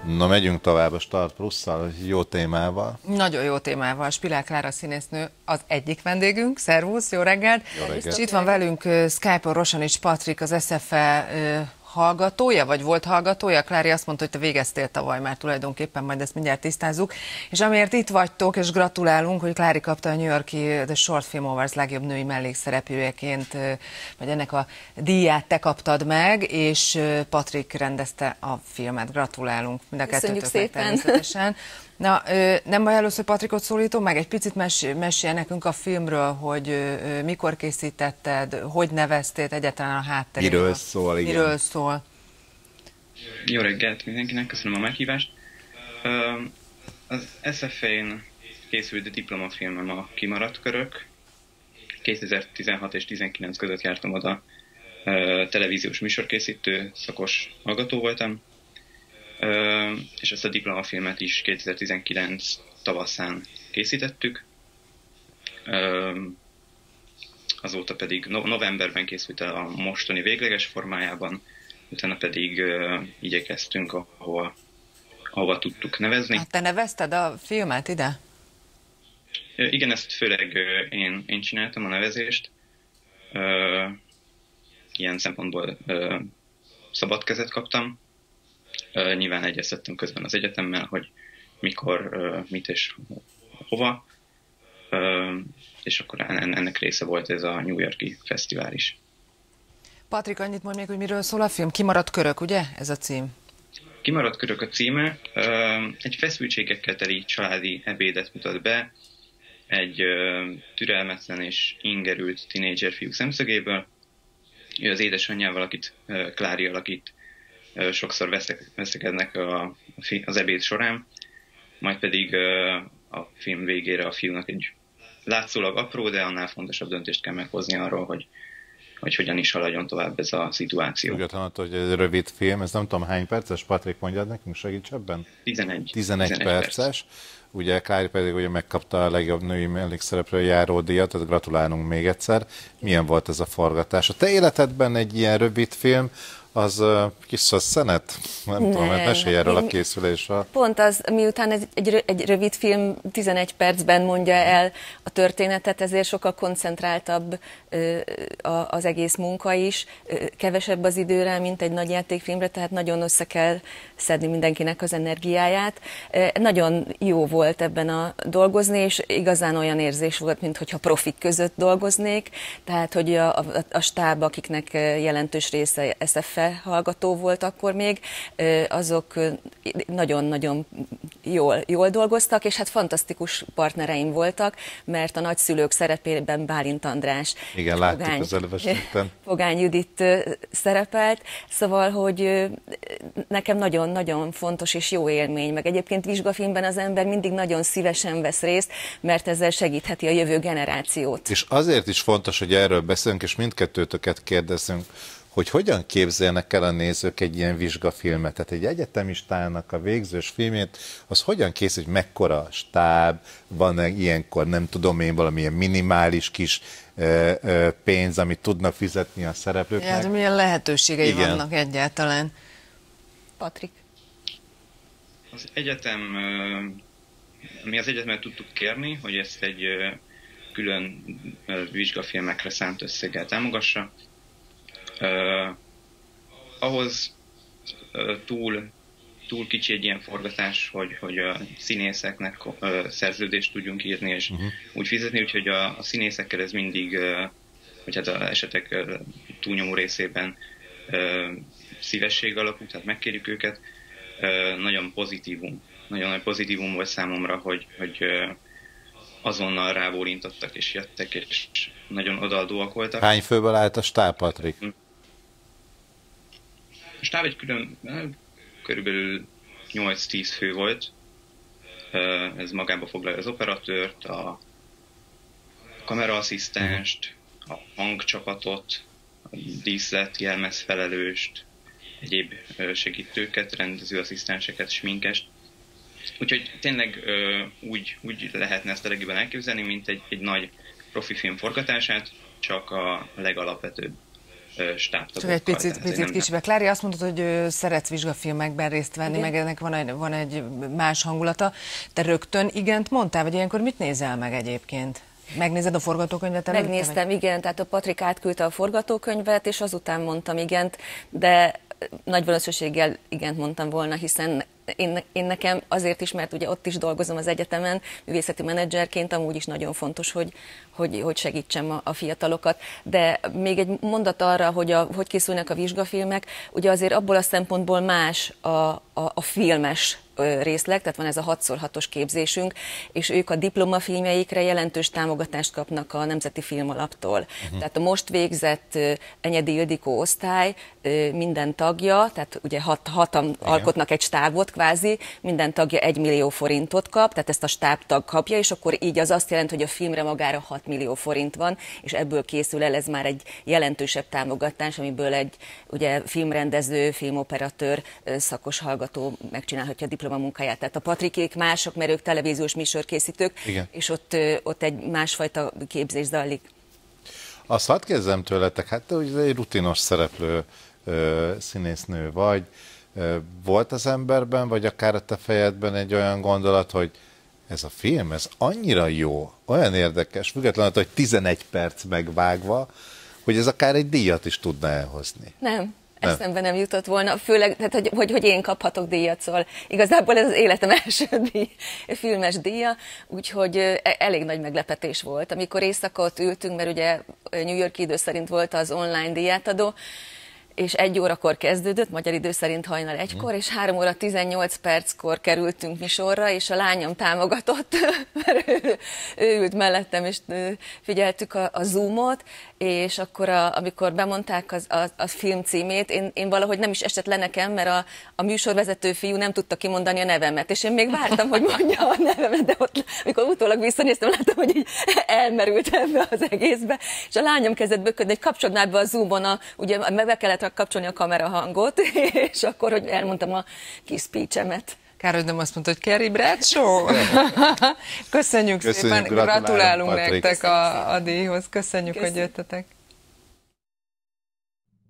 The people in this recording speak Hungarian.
Na, megyünk tovább a Start Plusszal, jó témával. Nagyon jó témával. Spilák Klára színésznő az egyik vendégünk. Szervusz, jó reggelt! Jó reggelt. És itt van velünk Skype-on Rosanics Patrik, az SFE hallgatója, vagy volt hallgatója. Klári azt mondta, hogy te végeztél tavaly már tulajdonképpen, majd ezt mindjárt tisztázzuk. És amiért itt vagytok, és gratulálunk, hogy Klári kapta a New York-i The Short Film Awards legjobb női mellékszereplőjeként, vagy ennek a díját te kaptad meg, és Patrik rendezte a filmet. Gratulálunk mind a kettőtöknek természetesen. Na, nem baj először Patrikot szólítom, meg egy picit mesélj nekünk a filmről, hogy mikor készítetted, hogy neveztél, egyáltalán a hátteréről. Miről szól, igen. Miről szól. Jó reggelt mindenkinek, köszönöm a meghívást. Az SFE-n készült diplomafilmem a Kimaradt körök. 2016 és 2019 között jártam oda, televíziós műsorkészítő szakos hallgató voltam. És ezt a diplomafilmet is 2019 tavaszán készítettük. Azóta pedig novemberben készült el a mostani végleges formájában, utána pedig igyekeztünk, ahova tudtuk nevezni. Hát te nevezted a filmet ide? Igen, ezt főleg én csináltam a nevezést. Ilyen szempontból szabad kezet kaptam. Nyilván egyeztettem közben az egyetemmel, hogy mikor, mit és hova, és akkor ennek része volt ez a New York-i fesztivál is. Patrik, annyit mondj még, hogy miről szól a film? Kimaradt körök, ugye? Ez a cím. Kimaradt körök a címe. Egy feszültségekkel teli családi ebédet mutat be, egy türelmetlen és ingerült tinédzser fiú szemszögéből. Ő az édesanyjával, akit Klári alakít, sokszor veszekednek az ebéd során, majd pedig a film végére a fiúnak egy látszólag apró, de annál fontosabb döntést kell meghozni arról, hogy hogyan is haladjon tovább ez a szituáció. Függetlenül attól, hogy ez egy rövid film, ez nem tudom hány perces, Patrik, mondjad nekünk, segíts ebben? 11 perces. Ugye Klári pedig ugye megkapta a legjobb női mellékszereplő járódíjat, tehát gratulálunk még egyszer. Milyen volt ez a forgatás? A te életedben egy ilyen rövid film, az kis szenet? Nem tudom, mert mesélj erről a készülésről. Pont az, miután egy rövid film 11 percben mondja el a történetet, ezért sokkal koncentráltabb az egész munka is, kevesebb az időre, mint egy nagy játékfilmre, tehát nagyon össze kell szedni mindenkinek az energiáját. Nagyon jó volt ebben dolgozni, és igazán olyan érzés volt, mintha profik között dolgoznék, tehát hogy a stáb, akiknek jelentős része SFE hallgató volt akkor még, azok nagyon-nagyon jól dolgoztak, és hát fantasztikus partnereim voltak, mert a nagyszülők szerepében Bálint András, igen, láttuk az elővezetben. Pogány Judit szerepelt, szóval, hogy nekem nagyon-nagyon fontos és jó élmény, meg egyébként vizsgafilmben az ember mindig nagyon szívesen vesz részt, mert ezzel segítheti a jövő generációt. És azért is fontos, hogy erről beszélünk, és mindkettőtöket kérdezünk, hogy hogyan képzelnek el a nézők egy ilyen vizsgafilmet. Tehát egy egyetemistának a végzős filmét, az hogyan készül, hogy mekkora a stáb, van-e ilyenkor, nem tudom én, valamilyen minimális kis pénz, amit tudnak fizetni a szereplőknek. Ja, de milyen lehetőségei vannak egyáltalán? Patrik. Az egyetem, mi az egyetemet tudtuk kérni, hogy ezt egy külön vizsgafilmekre szánt összeggel támogassa. Ahhoz túl kicsi egy ilyen forgatás, hogy a színészeknek szerződést tudjunk írni, és úgy fizetni, úgyhogy a színészekkel ez mindig, vagy hát az esetek túlnyomó részében szívesség alapú, tehát megkérjük őket. Nagyon nagy pozitívum volt számomra, hogy azonnal rábólintottak és jöttek, és nagyon odaadóak voltak. Hány főből állt a stáb, Patrik? A stáb egy körülbelül 8-10 fő volt. Ez magába foglalja az operatőrt, a kameraasszisztenst, a hangcsapatot, a díszlet, jelmezfelelőst, egyéb segítőket, rendezőasszisztenseket, sminkest. Úgyhogy tényleg úgy lehetne ezt a legjobban elképzelni, mint egy nagy profi film forgatását, csak a legalapvetőbb stábtagokkal. Csak egy picit kicsibe. Klári, azt mondod, hogy szeretsz vizsgafilmekben részt venni, igen, meg ennek van egy más hangulata. Te rögtön igent mondtál, vagy ilyenkor mit nézel meg egyébként? Megnézed a forgatókönyvet előtte? Megnéztem, igen, tehát a Patrik átküldte a forgatókönyvet, és azután mondtam igent, de nagy valószínűséggel igent mondtam volna, hiszen én nekem azért is, mert ugye ott is dolgozom az egyetemen, művészeti menedzserként, amúgy is nagyon fontos, hogy segítsem a fiatalokat. De még egy mondat arra, hogy készülnek a vizsgafilmek, ugye azért abból a szempontból más a filmes részleg, tehát van ez a 6x6-os képzésünk, és ők a diplomafilmjeikre jelentős támogatást kapnak a Nemzeti Filmalaptól. Tehát a most végzett Enyedi Ildikó osztály minden tagja, tehát ugye hatan alkotnak egy stábot kvázi, minden tagja 1 millió forintot kap, tehát ezt a stábtag kapja, és akkor így az azt jelenti, hogy a filmre magára 6 millió forint van, és ebből készül el, ez már egy jelentősebb támogatás, amiből egy ugye filmrendező, filmoperatőr, szakos hallgató megcsinálhatja a diplomamunkáját. Tehát a Patrikék mások, mert ők televíziós műsorkészítők, igen, és ott egy másfajta képzés zajlik. Azt hadd kérdezem tőletek, hát te ugye egy rutinos szereplő színésznő vagy, volt az emberben, vagy akár a te fejedben egy olyan gondolat, hogy ez a film, ez annyira jó, olyan érdekes, függetlenül, hogy 11 perc megvágva, hogy ez akár egy díjat is tudna elhozni. Nem. Eszembe nem jutott volna, főleg, tehát, hogy én kaphatok díjat, szóval igazából ez az életem első filmes díja, úgyhogy elég nagy meglepetés volt. Amikor éjszaka ott ültünk, mert ugye New York idő szerint volt az online díjátadó, és 1 órakor kezdődött, magyar idő szerint hajnal 1-kor, és 3 óra 18 perckor kerültünk mi sorra, és a lányom támogatott, mert ő ült mellettem, és figyeltük a Zoomot, és akkor amikor bemondták a film címét, én valahogy nem is esett le nekem, mert a műsorvezető fiú nem tudta kimondani a nevemet, és én még vártam, hogy mondja a nevemet, de ott, amikor utólag visszanéztem, láttam, hogy így elmerült ebbe az egészbe, és a lányom kezdett böködni, hogy kapcsolod már be a Zoomon, ugye be kellett kapcsolni a kamera hangot, és akkor, hogy elmondtam a kis speechemet. Kár, hogy nem azt mondta, hogy Carrie Bradshaw. Köszönjük szépen, gratulálunk nektek a díjhoz. Köszönjük, hogy jöttetek.